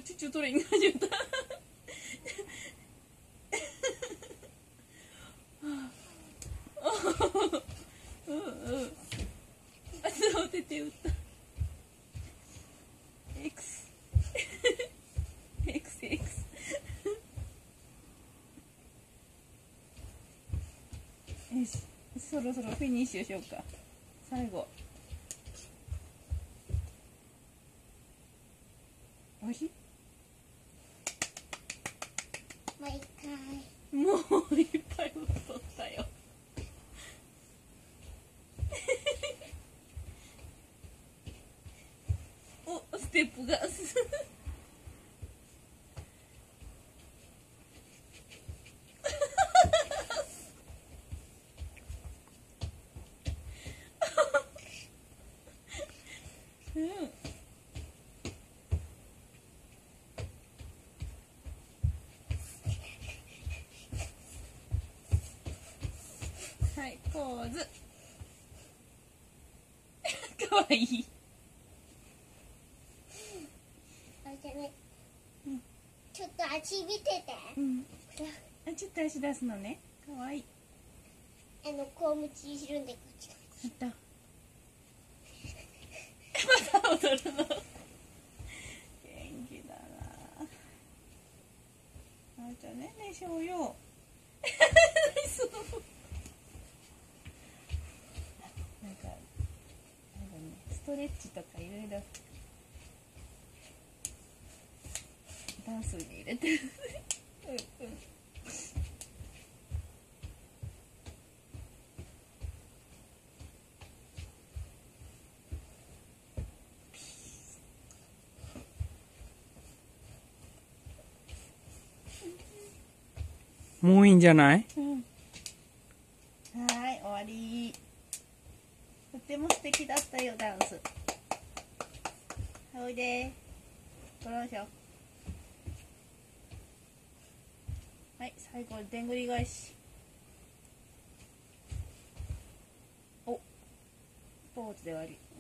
チュチュトレーニング始めた。うんうん。あ、そう、手打った。X。XX。よし、そろそろフィニッシュしようか。最後。おいしい？ もう一回。 もういっぱい取ったよ。お、ステップが。うん。はい、ポーズ。かわいい。 あ、じゃね。 うん、 ちょっと足見てて。 うん。あ、ちょっと足出すのね。かわいい。 こうむちするんで、こっち。 やった。また踊るの。元気だな。あーちゃんね、しょうよ。何その。なんかね、ストレッチとかいろいろ。ダンスに入れてる。うんうん。 もういいんじゃない？ うん、はい、終わり。とても素敵だったよ、ダンス。おいで。ごろんしょ。はい、最後、でんぐり返し。お、ポーズで終わり。